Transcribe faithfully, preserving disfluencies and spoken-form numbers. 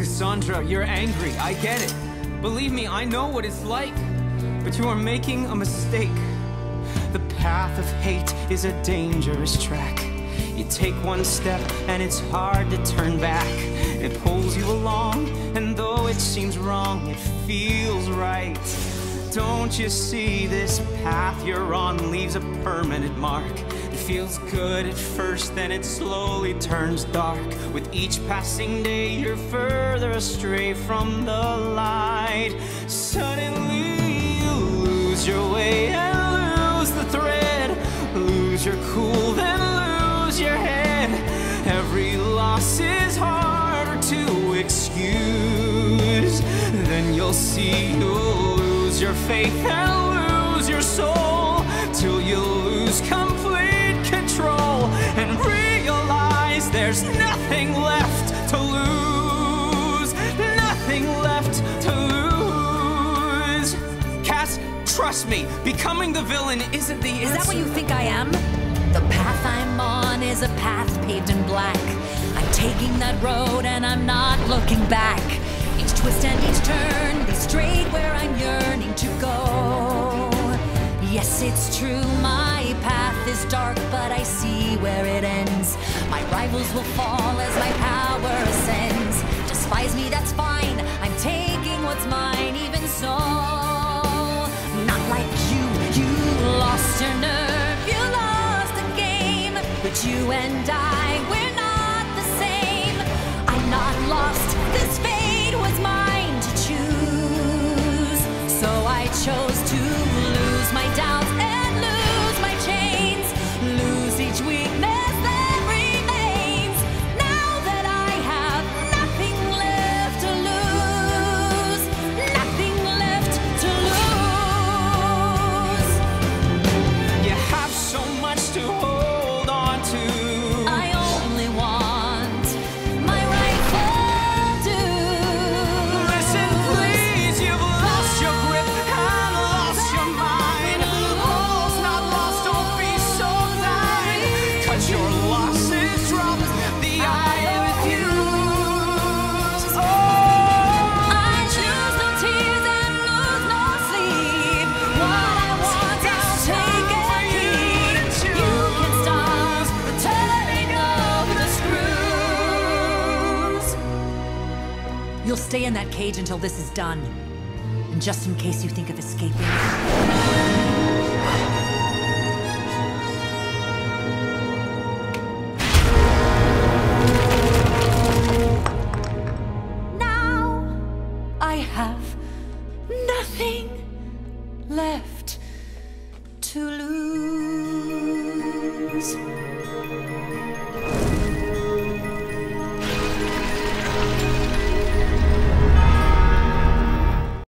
Cassandra, you're angry, I get it. Believe me, I know what it's like. But you are making a mistake. The path of hate is a dangerous track. You take one step and it's hard to turn back. It pulls you along, and though it seems wrong, it feels right. Don't you see this path you're on leaves a permanent mark? It feels good at first, then it slowly turns dark. With each passing day, you're further astray from the light. Suddenly, you lose your way and lose the thread. Lose your cool, then lose your head. Every loss is harder to excuse. Then you'll see you'll lose your faith and lose your soul, till you lose complete control and realize there's nothing left to lose. Nothing left to lose. Cass, trust me, becoming the villain isn't the answer. Is that what you think I am? The path I'm on is a path paved in black. I'm taking that road and I'm not looking back. Each twist and each turn leads straight where I'm yearning to go. Yes, it's true, my path is dark, but I see where it ends. My rivals will fall as my power ascends. Despise me, that's fine, I'm taking what's mine, even so. Not like you, you lost your nerve, you lost the game. But you and I, we're not the same. I'm not lost, this fate was mine to choose. So I chose to lose my doubts and lose my chains, lose each weakness that remains. Now that I have nothing left to lose, nothing left to lose. You have so much to hold on to. I only want my rightful due. Listen, please, you've lost your grip and lost your mind. All's not lost, don't be so blind. Cut your losses, drop the I refuse. Oh, I choose no tears and lose no sleep. What I want, I'll take and keep. You can stop the turning of the screws. You'll stay in that cage until this is done. And just in case you think of escaping. Now I have nothing left to lose.